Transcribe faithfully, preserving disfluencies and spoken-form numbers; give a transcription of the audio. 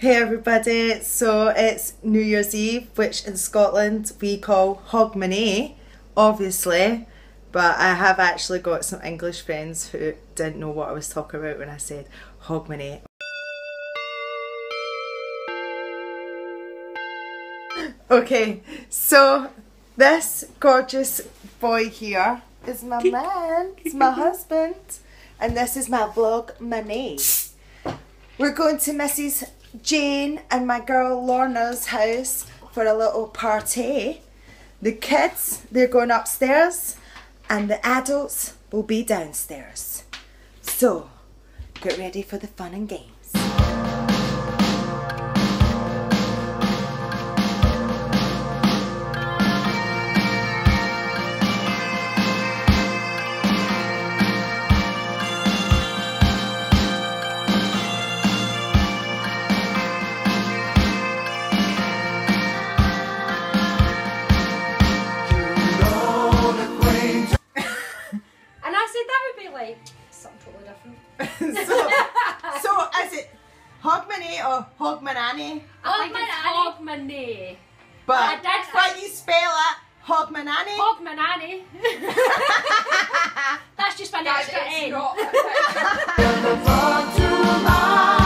Hey everybody, so it's New Year's Eve, which in Scotland we call Hogmanay, obviously, but I have actually got some English friends who didn't know what I was talking about when I said Hogmanay. Okay, so this gorgeous boy here is my man, it's my husband, and this is my Vlogmanay. We're going to Missus Jane and my girl Lorna's house for a little party. The kids, they're going upstairs and the adults will be downstairs. So, get ready for the fun and games. so, so is it Hogmanay or Hogmanay? I think it's Hogmanay. But I did how you spell it? Hogmanay? Hogmanay. That's just my extra N.